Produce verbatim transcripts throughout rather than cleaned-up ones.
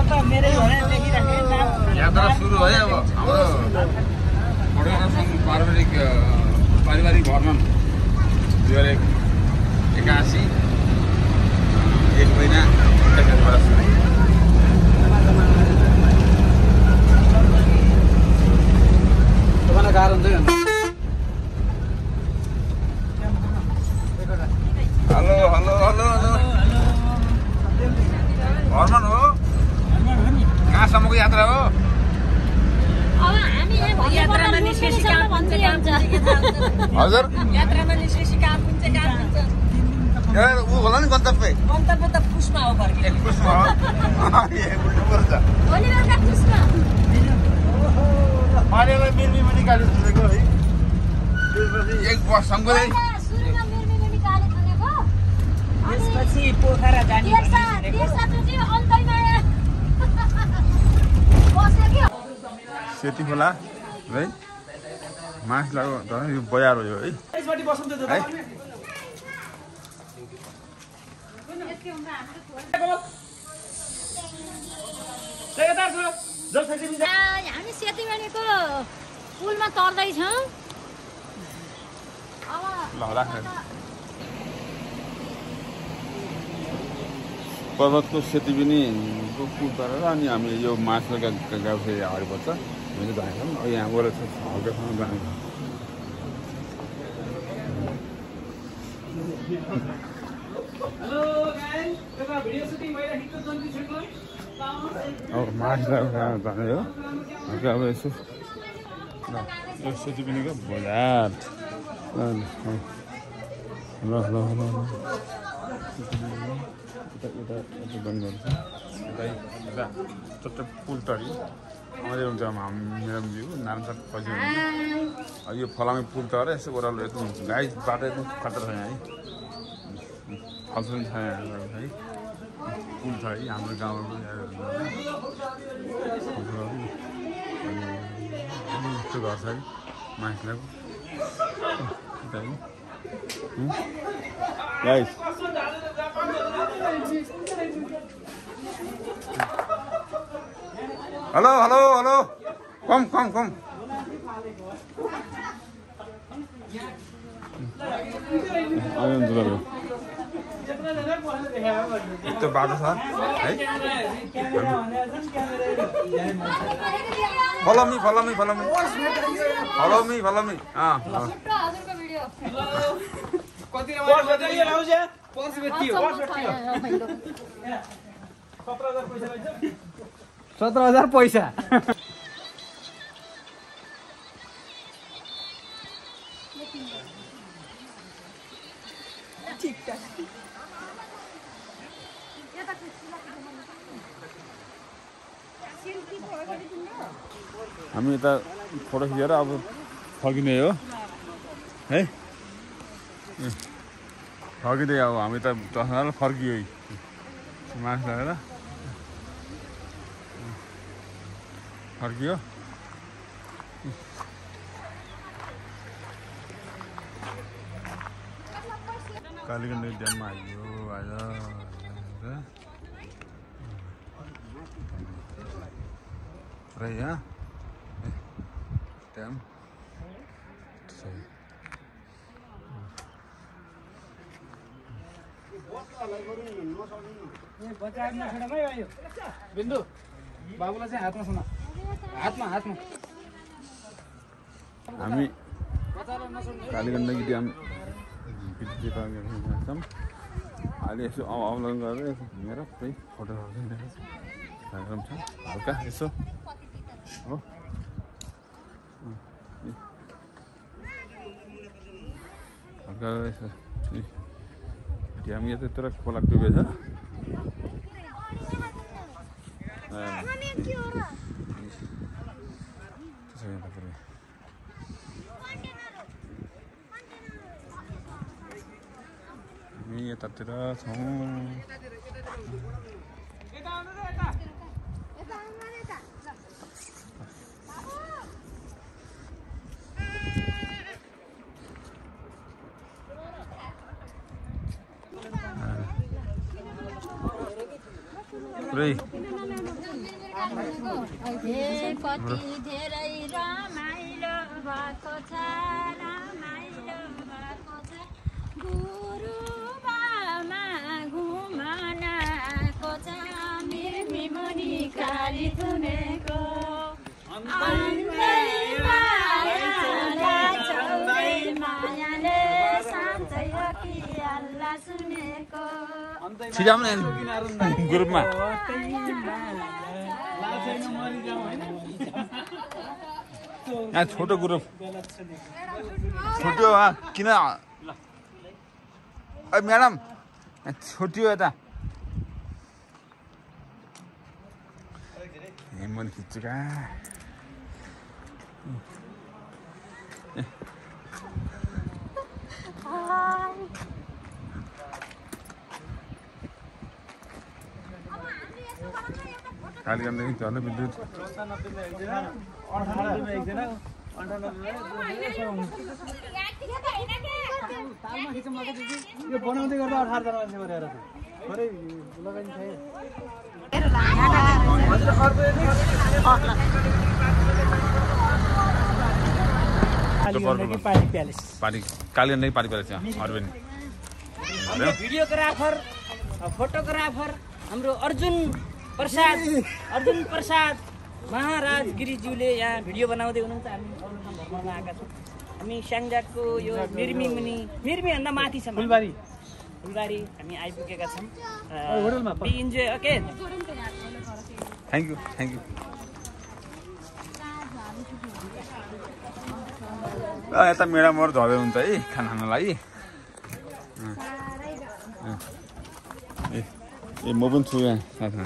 यात्रा सुरु है अब हाम्रो खड्का सङ्घ पारिवारिक पारिवारिक भ्रमण दुई हजार एकासी एक महिना कारण चाहिँ हेलो हेलो हेलो हेलो भ्रमण हो कहाँसम्मको यात्रा हो हजुर यात्रामा निस्केपछि काम हुन्छ काम हुन्छ ऊ होला नि गन्तव्य गन्तव्य त पुसमा हो फर्किने पुसमा हो उल्टो पर्छ भोलि बेलुका पुसमा मारेलाई मिर्मीमा निकाल्यो सुनेको है त्यसपछि एक वर्षसँगै सुरुमा मिर्मीले निकाले सुनेको त्यसपछि पोखरा जाने त्यसमा त्यसमा चाहिँ अन्तैमा बस्यो के सेती खोला है मास लाग्यो तर यो बजार हो यो है यसपट्टि बस्नु त है हामी सेतीबारीको पुलमा तर्दैछौँ अब ल राख्नु पर्वतको सेतीबिनीको पुल तरेर अनि हामीले यो माछाका गाउँ फेरि अगाडि बढ्छ हामीले जानेछौँ अब यहाँ गएर हल्कासँग जाने अब माछलाई जाने हो अब यसो यो सेतीबिनीको बजार ल ल ल ल यता यता बन्द गर्छ यता यता चट्ट पुल तरी आउँदै हुन्छ मेरो जिउ नारायण पछि हुन्छ यो फलामे पुल तर यसो ओह्रालो एकदम गाई बाटो एकदम खतरा छ यहाँ है फल्छ नि छ यहाँ है पुल छ है हाम्रो गाउँमा यस्तो घर छ है मान्छेलाई guys hello hello hello come come come यस्तो बाटो छ है follow me follow me follow me follow me follow me अँ सत्र हजार पैसा हामी यता फोटो खिचेर अब फर्किने हो है फर्किँदै अब हामी त चस्मा फर्कियो मास्क लगाएर फर्कियो कालीगण्डकी ड्याममा आइयो आज र यहाँ ड्याम बिन्दु बाबुलाई चाहिँ हातमा सुना हातमा हातमा हामी कालीगण्डकी ड्याम छौँ अहिले यसो अवलोकन गरेर यसो घुमेर त्यही फोटोहरू कार्यक्रम छ हल्का यसो हो हल्का यसो ड्याम यतातिर खोला डुबेछ हामी यतातिर छौँ पुरै हे कति धेरै रमाइलो भएको छ रमाइलो भएको छ गुरुबामा घुमनाको छ मिर्मी मुनि काली थुनेको छिजाउनु ग्रुपमा यहाँ छोटो ग्रुप छोटो किन म्याडम छोटियो यता मन खिच्छु का कालीगण्डदेखि झन् विद्युत यो बनाउँदै गर्दा अठार जना मान्छे गरेर थोरै लगाइन्छ पार्टी प्यालेस पार्टी कालीगण्डदेखि party palace Arvind videographer photographer हाम्रो अर्जुन प्रसाद अर्जुन प्रसाद महाराज गिरिज्यूले यहाँ भिडियो बनाउँदै हुनुहुन्छ। हामी भ्रमणमा आएका छौँ। हामी स्याङ्जाको यो मिर्मी मुनि मिर्मीभन्दा माथि छ फुलबारी फुलबारी हामी आइपुगेका छौँ। Be enjoy okay thank you thank you यता मेडामहरू झर्दै हुन्छ है खाना खानलाई ए म पनि छु यहाँ साथमा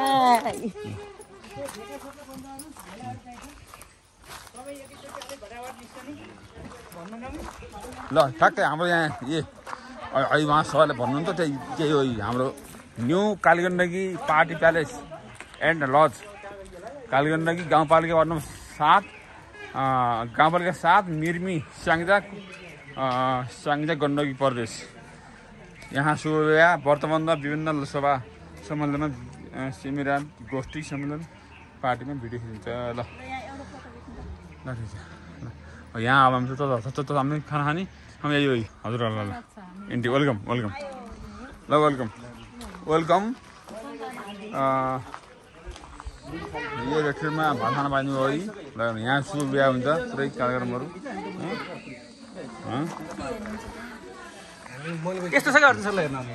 ल ठ्याक्कै हाम्रो यहाँ ए अहिले उहाँ सबैलाई भन्नु नि त त्यही त्यही हो हाम्रो new Kaligandaki party palace and lodge Kaligandaki गाउँपालिका वार्ड नम्बर सात गाउँपालिका सात मिर्मी स्याङ्जा स्याङ्जा गण्डकी प्रदेश यहाँ सुया वर्तमानमा विभिन्न सभा सम्मेलनमा सेमिनार गोष्ठी सम्मेलन पार्टीमा भिडियो खिचिन्छ। ल ल ठिक छ यहाँ अब हामी त हामी खाना खाने हामी यही हो हजुरहरूलाई ल इन्टी वेलकम वेलकम ल वेलकम वेलकम यो रेस्टुरेन्टमा भात खाना पाइनु हो है ल यहाँ सुरु बिहा हुन्छ पुरै कार्यक्रमहरू यस्तो छ गर्छ सरलाई हेर्न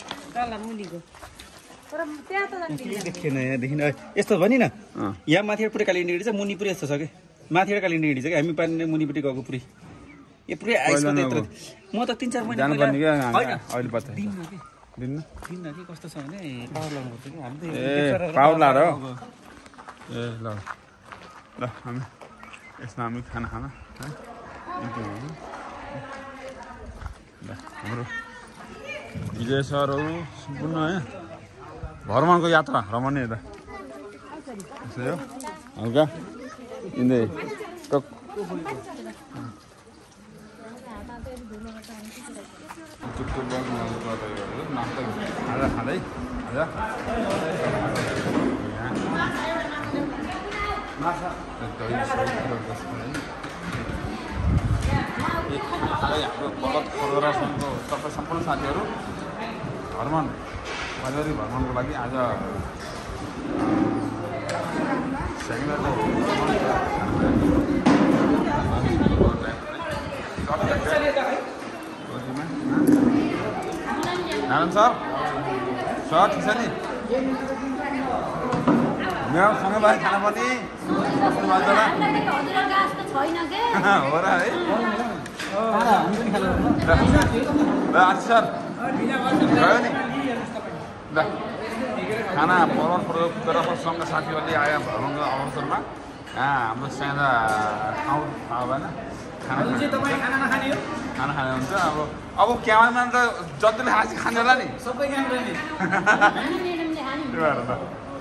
देखेन यहाँदेखि यस्तो भनि न यहाँ माथिबाट पुरै काली इन्डिकेटर छ मुनि पुरै यस्तो छ कि माथिबाट काली इन्डिकेटर छ कि हामी पानी मुनिपट्टि गएको पुरै यो पुरै आइसमा यत्रो म त तिन चार महिना अहिले पत्ता दिन्न दिन्न कि कस्तो छ भने पावर लाउनु पर्छ कि हामी ए पावर लाएर ए ल ल हामी यसमा हामी खाना खाना ल हाम्रो विजय सरहरू सम्पूर्ण है भ्रमणको यात्रा रमाउने यता यसो हो हल्का इन्दै टक खाँदा खाँदै हाम्रो बलत फोटोग्राफीको सबै सम्पूर्ण साथीहरू भ्रमण पारिवारिक भ्रमणको लागि आज नारायण सर सर ठिक छ नि मेरो सँगै भाइ खाना पनि हो र है ल आशीष सर गयो नि ल खाना पर्वत फोटोग्राफरसँग साथीहरूले आयो भ्रमणको अवसरमा यहाँ हाम्रो सानो ठाउँ थाहा भएन खाना खाना खाने हुन्छ अब अब क्यामेराम्यान त जतिले खान्छ खाने होला नि सबै क्यामेरा नि त्यो भएर त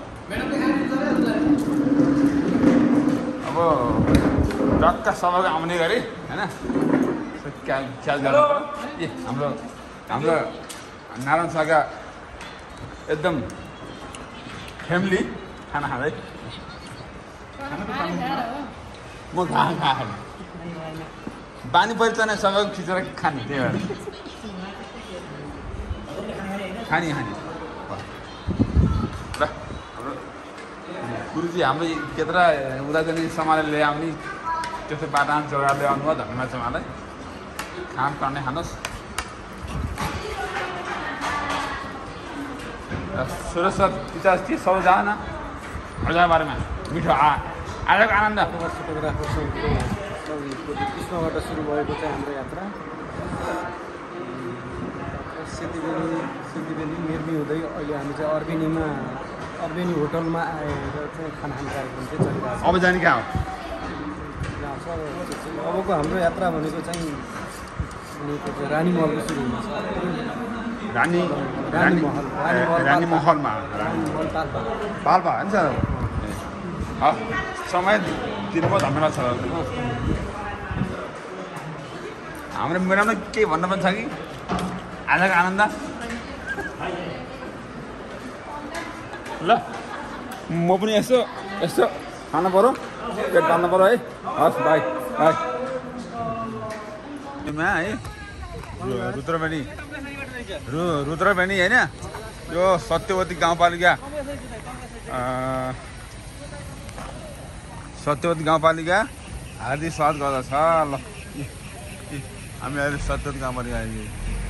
अब टक्क सबैको आउने गरी होइन ख्याल ख्याल गर्नु पर्यो ए हाम्रो हाम्रो नारायण सरका एकदम फ्यामिली खाना खाँदै म घाँ खाएँ बानी परिचयसँग खिचेर खाने त्यही भएर खाने खाने ल हाम्रो गुरुजी हाम्रो केत्रा उता जाने सामान ल्याउने त्यस्तो बाटा जग्गा ल्याउनु भयो धन्यवाद छ उहाँलाई खाम टन्ने खानुहोस् सुरेश सर पिता के सब जान अझै बारेमा मिठो आ आजको आनन्द फोटोग्राफर सङ्घको कृष्णबाट सुरु भएको चाहिँ हाम्रो यात्रा सेतीबेनी सेतीबेनी निर्मी हुँदै अहिले हामी चाहिँ अर्बेनीमा अर्बेनी होटलमा आएर चाहिँ खाना खाने कार्यक्रम चाहिँ चलिरहेको छ। अब जाने कहाँ हो अबको हाम्रो यात्रा भनेको चाहिँ रानी महलको सुरु हुनेछ। रानी रानी महल रानी महलमा रानी महल पाल्पा पाल्पा हुन्छ समय दिनुभयो धन्यवाद छ हाम्रो मेरोमा के भन्नु पनि छ कि आजको आनन्द ल म पनि यसो यसो खानु पऱ्यो पेट पाल्नु पऱ्यो है हस् बाई बाई है रुद्रबेनी रु रुद्रबेनी होइन यो सत्यवती गाउँपालिका सत्यवती गाउँपालिका हार्दिक स्वागत गर्दछ ल हामी अहिले सत्यवती गाउँपालिका आइदियो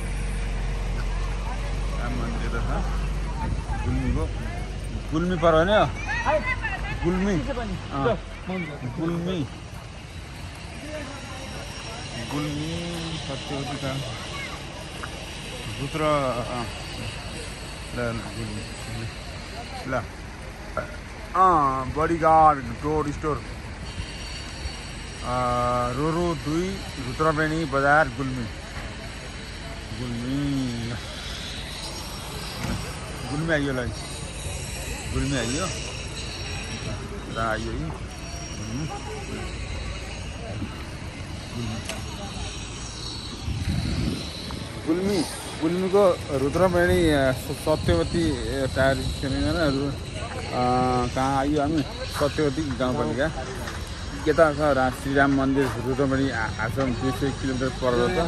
राम मन्दिर छ गुल्मीको गुल्मी पर्यो होइन गुल्मी गुल्मी गुल्मी सत्यवती गाउँ रुद्र ल ल बडीगार्ड डोर स्टोर रोरो दुई रुद्रबेनी बजार गुल्मी गुल्मी गुल्मी आइयो ल गुल्मी आइयो र आइयो है गुल्मी गुल्मीको रुद्रबेनी सत्यवती टायर कहाँ आइयो हामी सत्यवती गाउँपालिका यता छ श्रीराम मन्दिर रुद्रबेनी आश्रम दुई सय किलोमिटर पर छ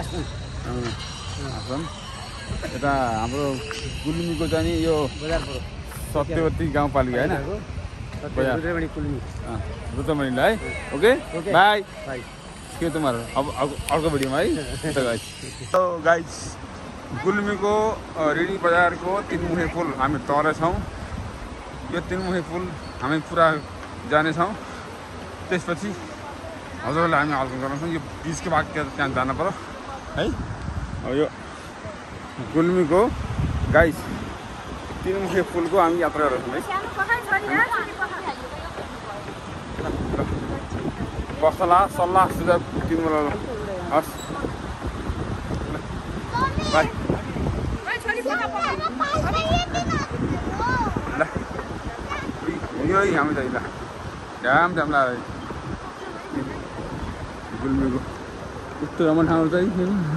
आश्रम यता हाम्रो गुल्मीको चाहिँ नि यो सत्यवती गाउँपालिका होइन रुद्रबेनी कुल्मी रुद्रबेनीलाई है ओके बाई के तुम्हारो अब अर्को भिडियोमा है गाइस सो गाइस गुल्मीको रेडी बजारको तिनमुखे पुल हामी तरेछौँ यो तिनमुखे पुल हामी पुरा जानेछौँ त्यसपछि हजुरहरूलाई हामी हल्का गराउँछौँ यो बिचको भाग त्यहाँ जानु पर्यो है अब यो गुल्मीको गाइस तिनमुखे पुलको हामी यात्रा गर्छौँ है बसला सल्लाह सुझाव दिनु हस् बाई ल यो हामी त ल ड्याम ड्याम ला गुल्मीको यस्तो राम्रो ठाउँ चाहिँ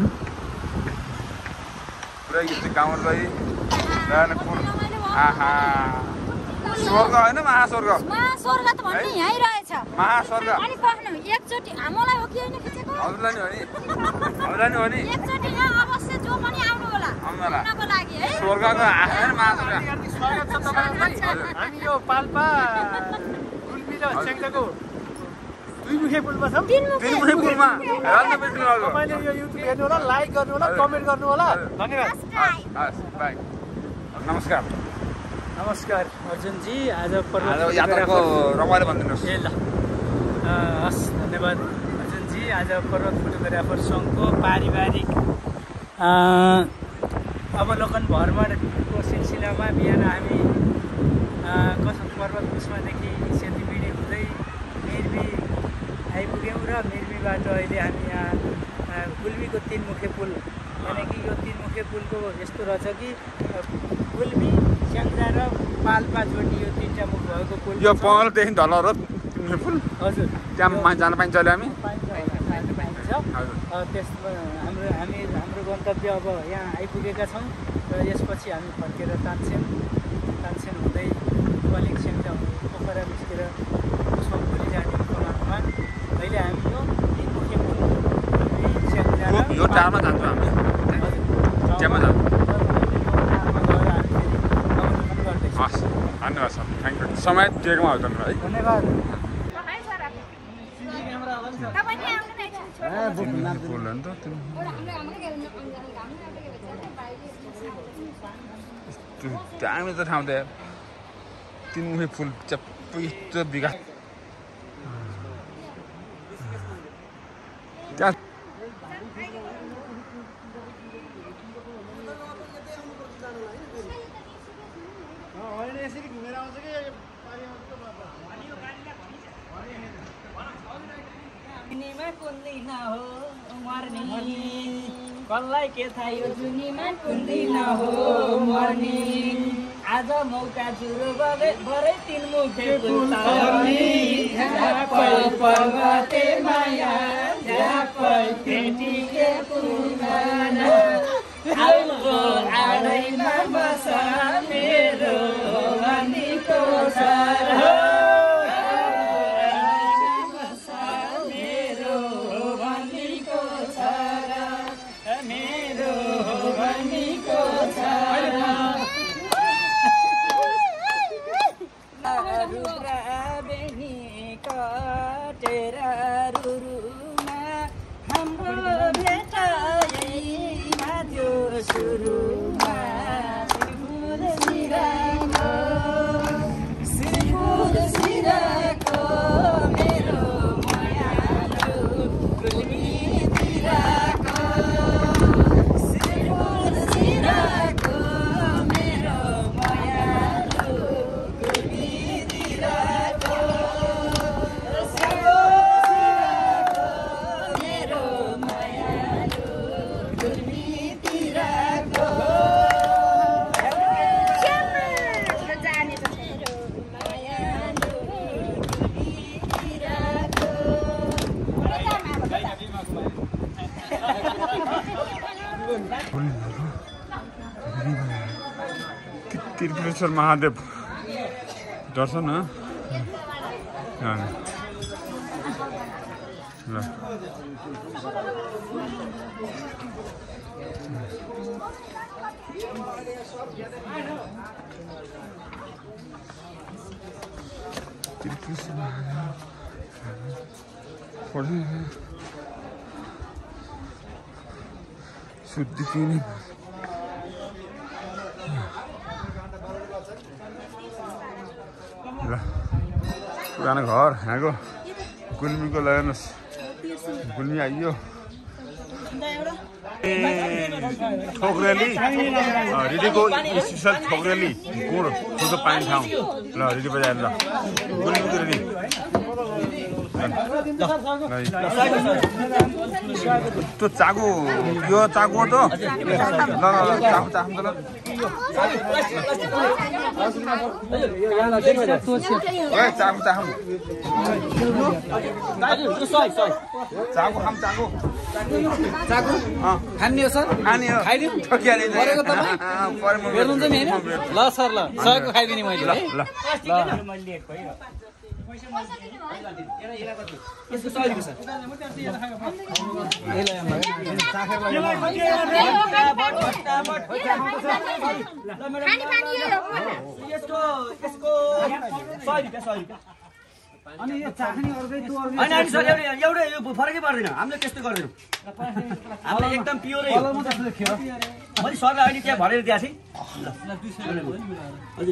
पुरै यस्तो गाउँ चाहिँ पुल आहा स्वर्ग होइन महास्वर्ग महास्वर्ग त भन्ने यहीँ रहेछ महास्वर्ग अनि पख्नु एकचोटि हामीलाई हो कि होइन खिचेको हजुरलाई नि हो नि हजुरलाई नि हो नि एकचोटि यहाँ अवश्य जो पनि आउनु होला आउनु होला घुम्नको लागि है स्वर्गको आएन महास्वर्ग स्वागत छ तपाईँलाई हामी यो पाल्पा गुल्मी र स्याङ्जाको दुईमुखे पुलमा छौँ तिनमुखे पुलमा तपाईँले यो युट्युब हेर्नु होला लाइक गर्नु होला कमेन्ट गर्नु होला धन्यवाद हस् बाई नमस्कार नमस्कार अर्जुनजी आज आज यात्राको रमाइलो भनिदिनुहोस् ए ल हस् धन्यवाद अर्जुनजी आज पर्वत फोटोग्राफर सङ्घको पारिवारिक अवलोकन भ्रमणको सिलसिलामा बिहान हामी कसम पर्वत कुस्मादेखि सेतीबिडी हुँदै मिर्मी आइपुग्यौँ र मिर्मीबाट अहिले हामी यहाँ गुल्मीको तिनमुखे पुल यानि कि यो तिनमुखे पुलको यस्तो रहेछ कि गुल्मी स्याङ्जा र पाल्पा जोडियो तिनवटा मुख भएको पुल यो पहलदेखि धल र तिनमुखे पुल हजुर त्यहाँ जान पाइन्छ अहिले हामी पाइन्छ पाइन्छ त्यसमा हाम्रो हामी हाम्रो गन्तव्य अब यहाँ आइपुगेका छौँ र यसपछि हामी फर्केर तानसेन तानसेन हुँदै अलिक स्याङ्जा पोखरा निस्केर उसमा भोलि जाने कमानमा अहिले हामी यो तिनमुखे पुल स्याङ्जा यो टारमा जान्छौँ हामी त्यहाँमा जान्छौँ हस् धन्यवाद सर थ्याङ्क यू समय दिएकोमा हो धन्यवाद है धन्यवाद फुल हो नि त त्यो दामी त ठाउँ त यार तिनमुखे फुल चप्पै यस्तो विकास त्यहाँ कसलाई के थाहा यो जुनीमा कुन्दिन हो मर्ने आज मौका जुरो भरे तिन मुखे पर्वते माया भेटिके पुराना आडैमा बस मेरो भनीको सर त्रिपुरेश्वर महादेव दर्शन ल त्रिपुरेश्वर महादेव शुद्धि पिने ल पुरानो घर यहाँको गुल्मीको लगाउनुहोस् गुल्मी आइयो ए ठोक्रेली रिडीको स्पेसल ठोक्रेली गुड फुलको पानी ठाउँ ल रिडी बजाएर ल गुल्मीको रेडी त्यो चाकु यो चाकु हो त ल चाकु चाकु त चाकु चाकु चाकु खाम चाकु चाकु खाने हो सर खाने हो खाइदिउँ ठोकिहाल्ने गरेको तपाईँ हेर्नुहुन्छ नि होइन ल सर ल सहयोग खाइदिने मैले है ल यसको सहिलो सर अनि यो चाख्ने अर्कै त्यो अर्कै होइन सर एउटा एउटै यो फरकै पर्दैन हामीले त्यस्तो गर्दैनौँ हामीले एकदम प्योरै हो मैले सरलाई अहिले त्यहाँ भरेर दिएको थिएँ हजुर